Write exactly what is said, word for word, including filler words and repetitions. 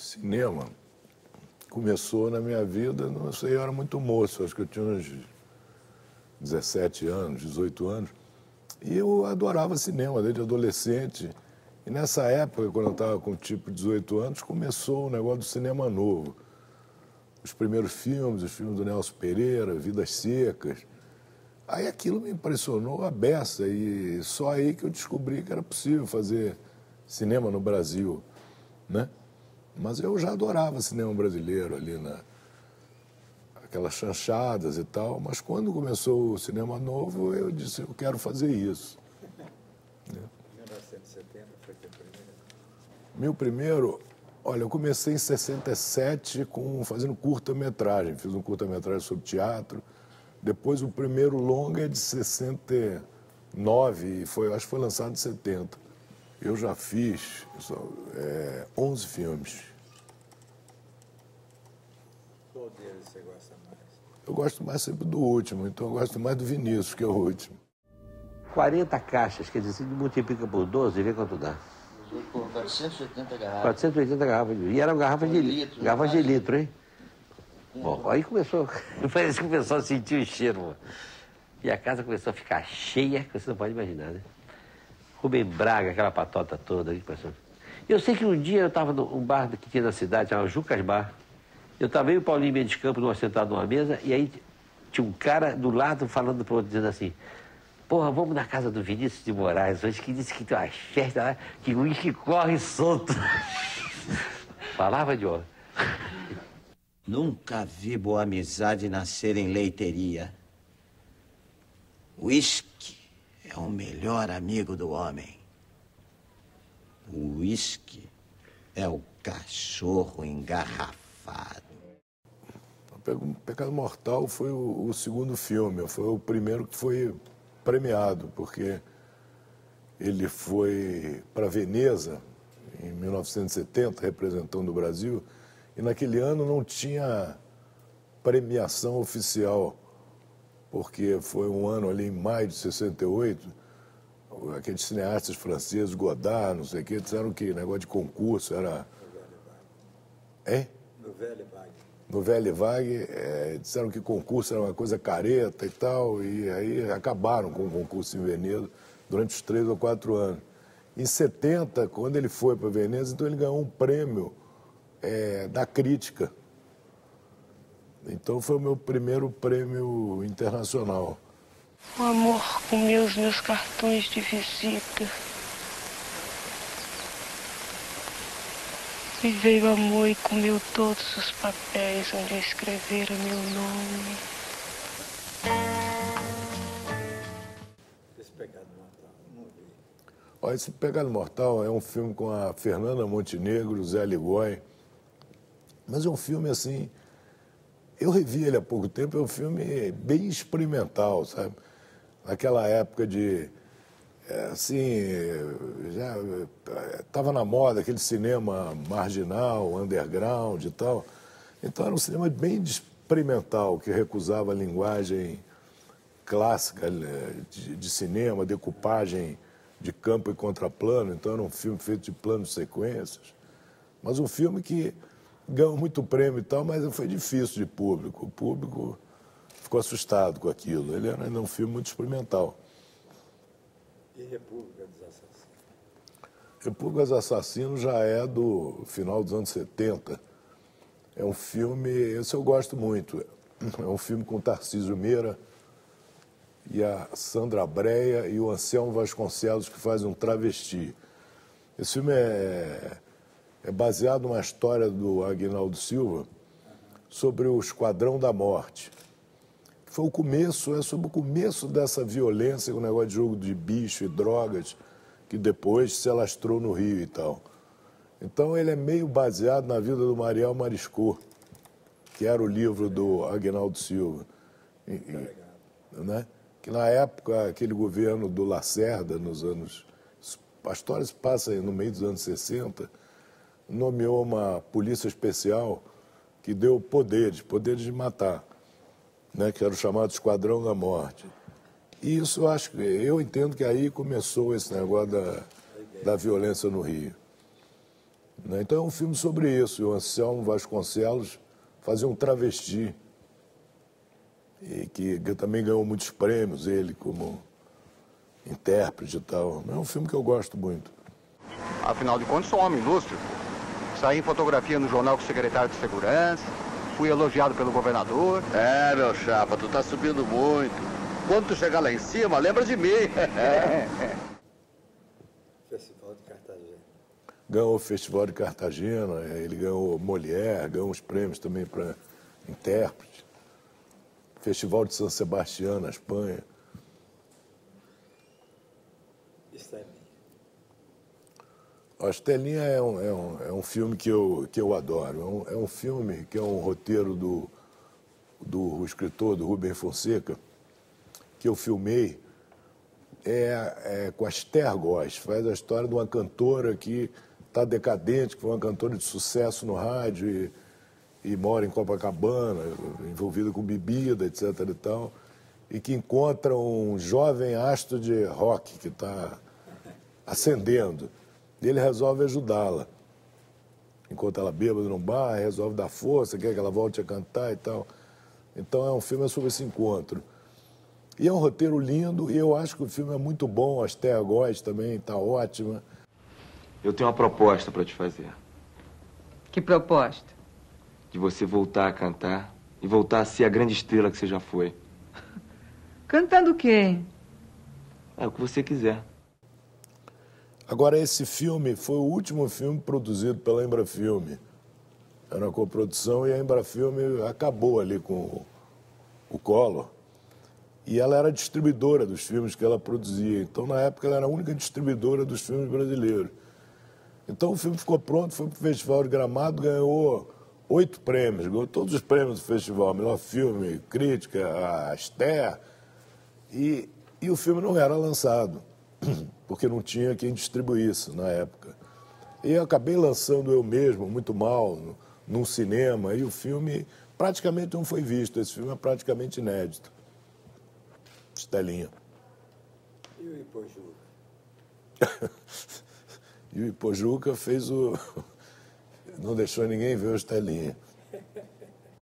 cinema começou na minha vida, não sei, eu era muito moço, acho que eu tinha uns dezessete anos, dezoito anos, e eu adorava cinema desde adolescente. E nessa época, quando eu estava com tipo dezoito anos, começou o negócio do cinema novo. Os primeiros filmes, os filmes do Nelson Pereira, Vidas Secas. Aí aquilo me impressionou a beça, e só aí que eu descobri que era possível fazer cinema no Brasil, né? Mas eu já adorava cinema brasileiro ali, na, aquelas chanchadas e tal, mas quando começou o cinema novo, eu disse, eu quero fazer isso. Em mil novecentos e setenta foi teu primeiro? Meu primeiro, olha, eu comecei em sessenta e sete com, fazendo curta-metragem, fiz um curta-metragem sobre teatro, depois o primeiro longa é de sessenta e nove, e foi, acho que foi lançado em setenta. Eu já fiz é, onze filmes. Qual deles você gosta mais? Eu gosto mais sempre do último, então eu gosto mais do Vinícius, que é o último. quarenta caixas, quer dizer, se multiplica por doze, vê quanto dá. Por quatrocentas e oitenta garrafas. quatrocentas e oitenta garrafas. De... E eram garrafas de litro. Garrafas de litro, hein? Bom, aí começou, parece que começou a sentir o cheiro, mano. E a casa começou a ficar cheia, que você não pode imaginar, né? Rubem Braga, aquela patota toda. Eu sei que um dia eu estava num bar que tinha na cidade, chamava Jucas Bar. Eu estava eu e o Paulinho Mendes Campos sentado numa mesa, e aí tinha um cara do lado falando pro outro, dizendo assim, porra, vamos na casa do Vinícius de Moraes hoje, que disse que tem uma festa lá, que o uísque corre solto. Falava de homem. Nunca vi boa amizade nascer em leiteria. O uísque é o melhor amigo do homem. O uísque é o cachorro engarrafado. O Pecado Mortal foi o, o segundo filme, foi o primeiro que foi premiado, porque ele foi para Veneza, em mil novecentos e setenta, representando o Brasil, e naquele ano não tinha premiação oficial, porque foi um ano ali em maio de sessenta e oito, aqueles cineastas franceses, Godard, não sei o quê, disseram que negócio de concurso era... Hein? Nouvelle Vague. Nouvelle Vague, é, disseram que concurso era uma coisa careta e tal, e aí acabaram com o concurso em Veneza durante os três ou quatro anos. Em setenta, quando ele foi para Veneza, então ele ganhou um prêmio é, da crítica. Então foi o meu primeiro prêmio internacional. O amor comeu os meus cartões de visita. E veio o amor e comeu todos os papéis onde eu escrevera meu nome. Esse Pecado Mortal, não vi. Olha, esse Pecado Mortal é um filme com a Fernanda Montenegro, Zé Ligoy, mas é um filme assim, eu revi ele há pouco tempo, é um filme bem experimental, sabe? Naquela época de, assim, já estava na moda aquele cinema marginal, underground e tal, então era um cinema bem experimental, que recusava a linguagem clássica de, de cinema, decupagem de campo e contraplano, então era um filme feito de planos sequências, mas um filme que ganhou muito prêmio e tal, mas foi difícil de público. O público ficou assustado com aquilo. Ele era ainda um filme muito experimental. E República dos Assassinos? República dos Assassinos já é do final dos anos setenta. É um filme, esse eu gosto muito. É um filme com o Tarcísio Meira e a Sandra Breia e o Anselmo Vasconcelos, que faz um travesti. Esse filme é... é baseado numa história do Aguinaldo Silva sobre o Esquadrão da Morte. Foi o começo, é sobre o começo dessa violência com o negócio de jogo de bicho e drogas, que depois se alastrou no Rio e tal. Então ele é meio baseado na vida do Mariel Mariscot, que era o livro do Aguinaldo Silva. E, e, né? Que na época, aquele governo do Lacerda, nos anos... A história se passa no meio dos anos sessenta, nomeou uma polícia especial que deu poderes, poderes de matar, né, que era o chamado Esquadrão da Morte. E isso, eu acho que eu entendo que aí começou esse negócio da, da violência no Rio. Né? Então é um filme sobre isso. E o Anselmo Vasconcelos fazia um travesti, e que, que também ganhou muitos prêmios, ele como intérprete e tal. É um filme que eu gosto muito. Afinal de contas, sou um homem ilustre. Saí em fotografia no jornal com o secretário de segurança, fui elogiado pelo governador. É, meu chapa, tu tá subindo muito. Quando tu chegar lá em cima, lembra de mim. É, é. Festival de Cartagena. Ganhou o Festival de Cartagena, ele ganhou Molière, ganhou uns prêmios também para intérprete. Festival de San Sebastián, na Espanha. Estelinha. A Estelinha é um, é um, é um filme que eu, que eu adoro. É um, é um filme que é um roteiro do, do escritor, do Rubem Fonseca, que eu filmei é, é, com a Esther Góes. Faz a história de uma cantora que está decadente, que foi uma cantora de sucesso no rádio e, e mora em Copacabana, envolvida com bebida, etc e tal, e que encontra um jovem astro de rock que está ascendendo. E ele resolve ajudá-la. Encontra ela bêbada num bar, resolve dar força, quer que ela volte a cantar e tal. Então é um filme sobre esse encontro. E é um roteiro lindo, e eu acho que o filme é muito bom. A Esther Góes também está ótima. Eu tenho uma proposta para te fazer. Que proposta? De você voltar a cantar e voltar a ser a grande estrela que você já foi. Cantando quem? É o que você quiser. Agora, esse filme foi o último filme produzido pela Embrafilme. Era uma coprodução e a Embrafilme acabou ali com o Collor. E ela era distribuidora dos filmes que ela produzia. Então, na época, ela era a única distribuidora dos filmes brasileiros. Então, o filme ficou pronto, foi para o Festival de Gramado, ganhou oito prêmios, ganhou todos os prêmios do festival. Melhor filme, crítica, a Esther. E, e o filme não era lançado, porque não tinha quem distribuísse na época. E eu acabei lançando eu mesmo, muito mal, num cinema, e o filme praticamente não foi visto. Esse filme é praticamente inédito. Estelinha. E o Ipojuca? E o Ipojuca fez o... não deixou ninguém ver o Estelinha.